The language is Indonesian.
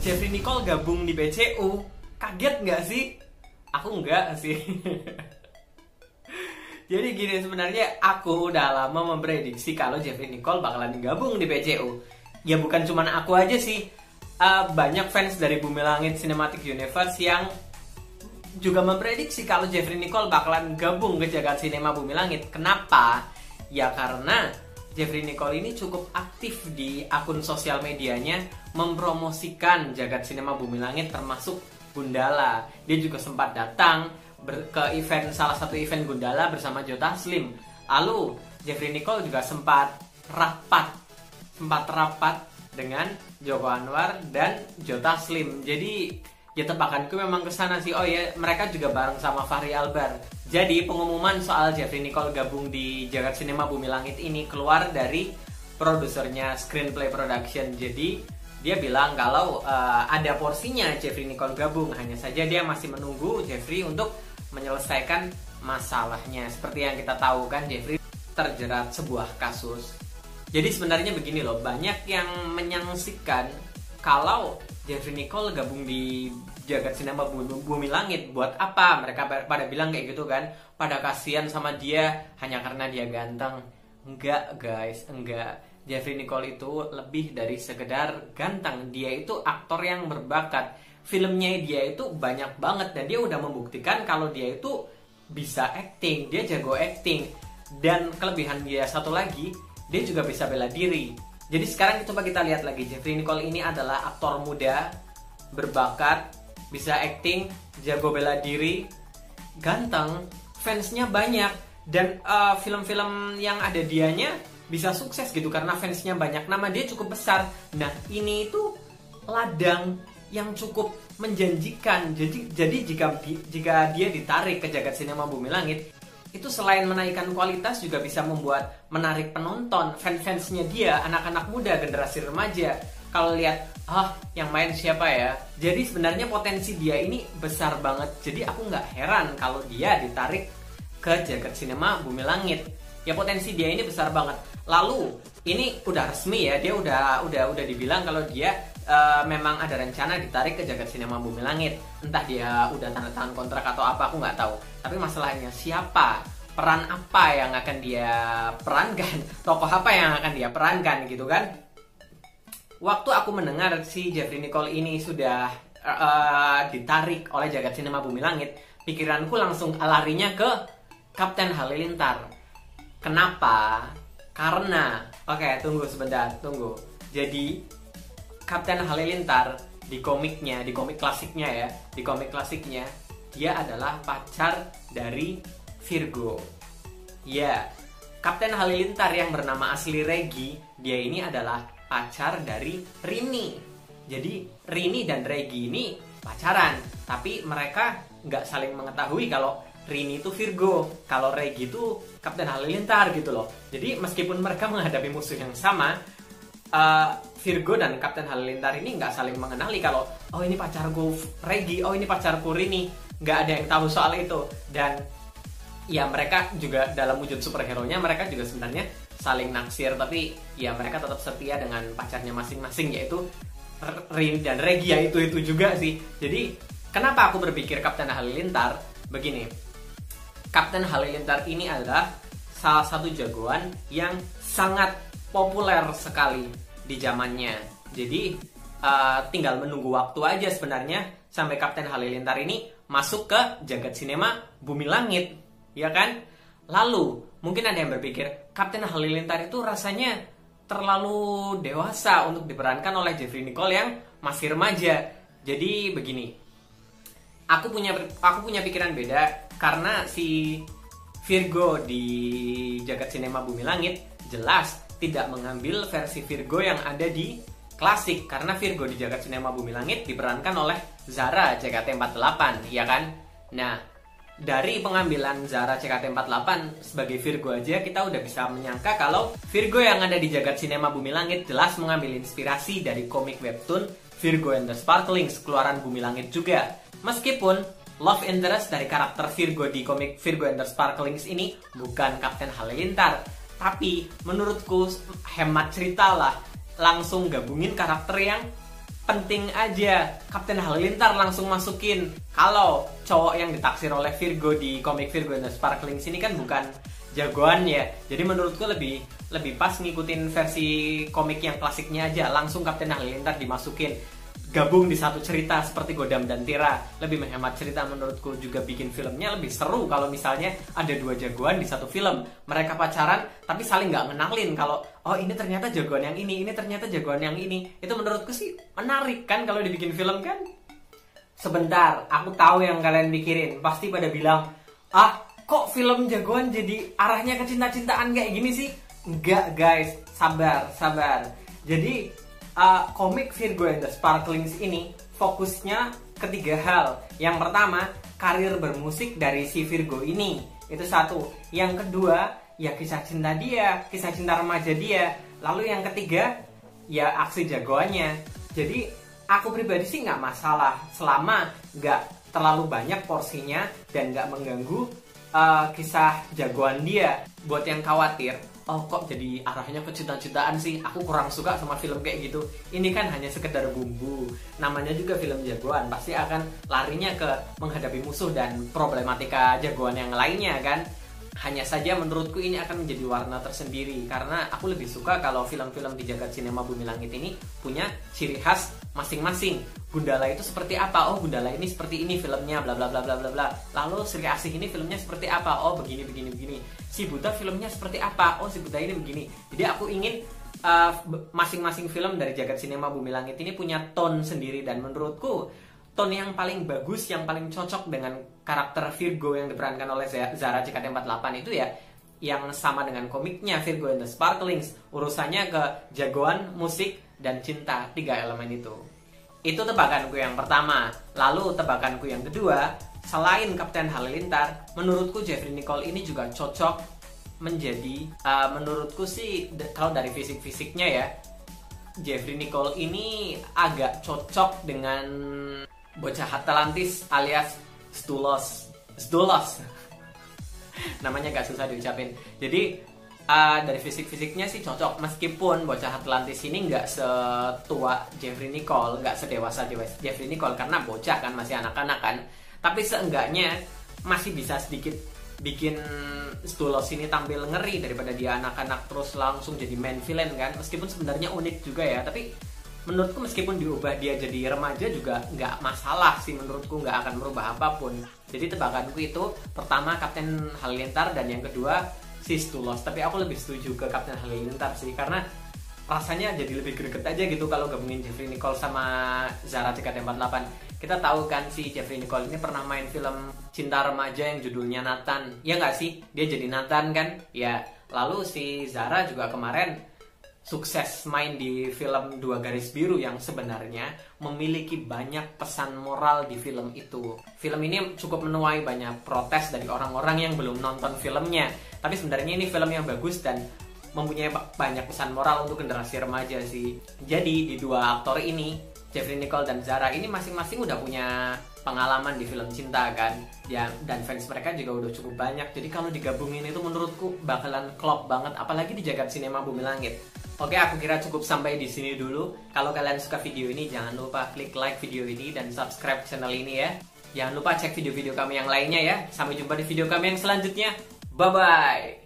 Jeffrey Nicole gabung di BCU. Kaget nggak sih? Aku nggak sih. Jadi gini, sebenarnya aku udah lama memprediksi kalau Jeffrey Nicole bakalan gabung di BCU. Ya bukan cuman aku aja sih. Banyak fans dari Bumi Langit Cinematic Universe yang juga memprediksi kalau Jeffrey Nicole bakalan gabung ke jagat sinema Bumi Langit. Kenapa? Ya karena Jeffrey Nicole ini cukup aktif di akun sosial medianya mempromosikan jagat sinema Bumi Langit termasuk Gundala. Dia juga sempat datang ke event, salah satu event Gundala bersama Joe Taslim. Lalu Jeffrey Nicole juga sempat rapat dengan Joko Anwar dan Joe Taslim. Jadi ya tebakanku memang kesana sih. Oh ya, mereka juga bareng sama Fachri Albar. Jadi pengumuman soal Jeffrey Nicole gabung di jagat sinema Bumi Langit ini keluar dari produsernya Screenplay Production. Jadi dia bilang kalau ada porsinya Jeffrey Nicole gabung, hanya saja dia masih menunggu Jeffrey untuk menyelesaikan masalahnya. Seperti yang kita tahu kan, Jeffrey terjerat sebuah kasus. Jadi sebenarnya begini loh, banyak yang menyaksikan kalau Jeffrey Nicole gabung di jagat sinema Bumi Langit, buat apa? Mereka pada bilang kayak gitu kan, pada kasihan sama dia hanya karena dia ganteng. Enggak guys, enggak. Jeffrey Nicole itu lebih dari sekedar ganteng. Dia itu aktor yang berbakat. Filmnya dia itu banyak banget, dan dia udah membuktikan kalau dia itu bisa acting, dia jago acting. Dan kelebihan dia satu lagi, dia juga bisa bela diri. Jadi sekarang coba kita lihat lagi, Jeffrey Nicole ini adalah aktor muda, berbakat, bisa acting, jago bela diri, ganteng, fansnya banyak, dan film-film yang ada dianya bisa sukses gitu karena fansnya banyak, nama dia cukup besar. Nah ini itu ladang yang cukup menjanjikan. Jadi jika dia ditarik ke jagat sinema Bumi Langit, itu selain menaikkan kualitas juga bisa membuat menarik penonton, fans-fansnya dia, anak-anak muda, generasi remaja. Kalau lihat, yang main siapa ya? Jadi sebenarnya potensi dia ini besar banget. Jadi aku nggak heran kalau dia ditarik ke jagat sinema Bumi Langit. Ya potensi dia ini besar banget. Lalu ini udah resmi ya, dia udah dibilang kalau dia memang ada rencana ditarik ke jagat sinema Bumi Langit. Entah dia udah tanda tangan kontrak atau apa, aku nggak tahu. Tapi masalahnya siapa, peran apa yang akan dia perankan, tokoh apa yang akan dia perankan gitu kan. Waktu aku mendengar si Jeffrey Nicole ini sudah ditarik oleh jagat sinema Bumi Langit, pikiranku langsung larinya ke Kapten Halilintar. Kenapa? Karena, tunggu sebentar. Jadi Kapten Halilintar di komik klasiknya dia adalah pacar dari Virgo. Ya, Kapten Halilintar yang bernama asli Regi, dia ini adalah pacar dari Rini. Jadi Rini dan Regi ini pacaran, tapi mereka nggak saling mengetahui kalau Rini itu Virgo, kalau Regi itu Kapten Halilintar gitu loh. Jadi meskipun mereka menghadapi musuh yang sama, Virgo dan Kapten Halilintar ini nggak saling mengenali kalau ini pacarku Regi, ini pacarku Rini. Nggak ada yang tahu soal itu. Dan ya mereka juga dalam wujud superhero-nya mereka juga sebenarnya saling naksir, tapi ya mereka tetap setia dengan pacarnya masing-masing, yaitu Rini dan Regi. Ya itu juga sih. Jadi kenapa aku berpikir Kapten Halilintar? Begini, Kapten Halilintar ini adalah salah satu jagoan yang sangat populer sekali di zamannya. Jadi tinggal menunggu waktu aja sebenarnya sampai Kapten Halilintar ini masuk ke jagat sinema Bumi Langit, ya kan? Lalu mungkin ada yang berpikir Kapten Halilintar itu rasanya terlalu dewasa untuk diperankan oleh Jeffrey Nicole yang masih remaja. Jadi begini, aku punya pikiran beda, karena si Virgo di jagat sinema Bumi Langit jelas tidak mengambil versi Virgo yang ada di klasik, karena Virgo di jagat sinema Bumi Langit diperankan oleh Zara CKT48, ya kan? Nah, dari pengambilan Zara CKT48 sebagai Virgo aja kita udah bisa menyangka kalau Virgo yang ada di jagat sinema Bumi Langit jelas mengambil inspirasi dari komik webtoon Virgo and the Sparklings keluaran Bumi Langit juga. Meskipun love interest dari karakter Virgo di komik Virgo and the Sparklings ini bukan Kapten Halilintar, tapi menurutku hemat cerita lah, langsung gabungin karakter yang penting aja Kapten Halilintar langsung masukin. Kalau cowok yang ditaksir oleh Virgo di komik Virgo and the Sparklings ini kan bukan jagoan ya. Jadi menurutku lebih pas ngikutin versi komik yang klasiknya aja. Langsung Kapten Halilintar dimasukin, gabung di satu cerita seperti Godam dan Tira. Lebih menghemat cerita menurutku, juga bikin filmnya lebih seru kalau misalnya ada dua jagoan di satu film. Mereka pacaran tapi saling nggak ngenalin kalau oh ini ternyata jagoan yang ini ternyata jagoan yang ini. Itu menurutku sih menarik kan kalau dibikin film kan. Sebentar, aku tahu yang kalian mikirin. Pasti pada bilang, ah kok film jagoan jadi arahnya ke cinta-cintaan kayak gini sih? Enggak guys, sabar. Jadi komik Virgo and the Sparklings ini fokusnya ketiga hal. Yang pertama, karir bermusik dari si Virgo ini. Itu satu. Yang kedua, ya kisah cinta dia, kisah cinta remaja dia. Lalu yang ketiga, ya aksi jagoannya. Jadi aku pribadi sih nggak masalah selama nggak terlalu banyak porsinya dan nggak mengganggu kisah jagoan dia. Buat yang khawatir, oh kok jadi arahnya ke cinta-cintaan sih, aku kurang suka sama film kayak gitu. Ini kan hanya sekedar bumbu. Namanya juga film jagoan, pasti akan larinya ke menghadapi musuh dan problematika jagoan yang lainnya kan. Hanya saja menurutku ini akan menjadi warna tersendiri, karena aku lebih suka kalau film-film di jagat sinema Bumi Langit ini punya ciri khas masing-masing. Gundala itu seperti apa? Oh, Gundala ini seperti ini filmnya, bla bla bla bla bla bla. Lalu Sri Asih ini filmnya seperti apa? Oh, begini. Si Buta filmnya seperti apa? Oh, si Buta ini begini. Jadi aku ingin masing-masing film dari jagat sinema Bumi Langit ini punya tone sendiri, dan menurutku tone yang paling bagus, yang paling cocok dengan karakter Virgo yang diperankan oleh Zara JKT48 itu ya yang sama dengan komiknya Virgo and the Sparklings. Urusannya ke jagoan, musik, dan cinta. 3 elemen itu. Itu tebakanku yang pertama. Lalu tebakanku yang kedua, selain Kapten Halilintar, menurutku Jeffrey Nicole ini juga cocok menjadi menurutku sih kalau dari fisik-fisiknya ya, Jeffrey Nicole ini agak cocok dengan bocah Atlantis alias Sdulos. Namanya gak susah diucapin. Jadi dari fisik-fisiknya sih cocok, meskipun bocah Atlantis ini nggak setua Jeffrey Nicole, nggak sedewasa Jeffrey Nicole karena bocah kan, masih anak-anak kan. Tapi seenggaknya masih bisa sedikit bikin Sdulos ini tampil ngeri daripada dia anak-anak terus langsung jadi main villain kan. Meskipun sebenarnya unik juga ya, tapi menurutku meskipun diubah dia jadi remaja juga nggak masalah sih, menurutku nggak akan merubah apapun. Jadi tebakanku itu pertama Kapten Halilintar dan yang kedua si Sdulos. Tapi aku lebih setuju ke Kapten Halilintar sih, karena rasanya jadi lebih greget aja gitu kalau gabungin Jeffrey Nicole sama Zara JKT48. Kita tahu kan si Jeffrey Nicole ini pernah main film cinta remaja yang judulnya Nathan. Ya nggak sih? Dia jadi Nathan kan? Ya. Lalu si Zara juga kemarin sukses main di film Dua Garis Biru yang sebenarnya memiliki banyak pesan moral di film itu. Film ini cukup menuai banyak protes dari orang-orang yang belum nonton filmnya. Tapi sebenarnya ini film yang bagus dan mempunyai banyak pesan moral untuk generasi remaja sih. Jadi di dua aktor ini, Jeffrey Nicole dan Zara ini masing-masing udah punya pengalaman di film cinta kan ya, dan fans mereka juga udah cukup banyak. Jadi kalau digabungin itu menurutku bakalan klop banget, apalagi di jagat sinema Bumi Langit. Oke, aku kira cukup sampai di sini dulu. Kalau kalian suka video ini, jangan lupa klik like video ini dan subscribe channel ini ya. Jangan lupa cek video-video kami yang lainnya ya. Sampai jumpa di video kami yang selanjutnya. Bye bye.